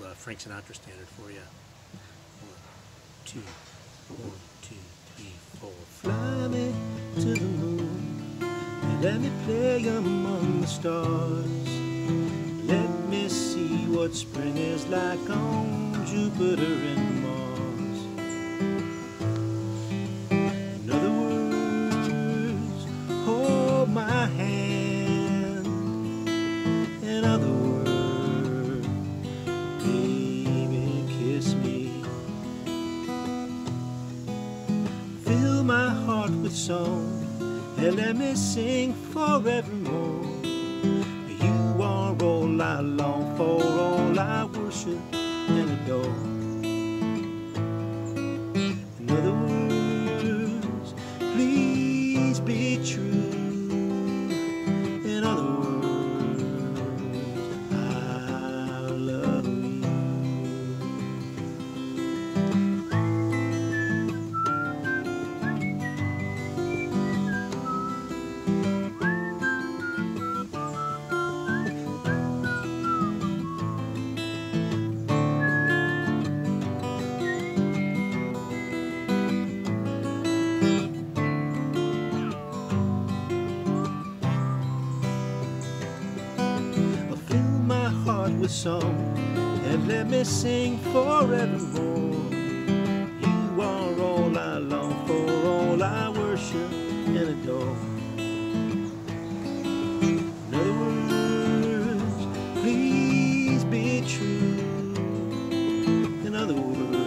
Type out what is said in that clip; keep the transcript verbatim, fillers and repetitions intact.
uh, Frank Sinatra standard for you. One, two, one, two, three, four. Fly me to the moon and let me play among the stars. Let me see what spring is like on Jupiter and Mars. In other words, hold my hand. In other words, baby, kiss me. Fill my heart with song and let me sing forevermore. You are all I long for, all I worship and adore. In other words, please be true. In other words, I love you. With song and let me sing forevermore. You are all I long for, all I worship and adore. In other words, please be true. In other words,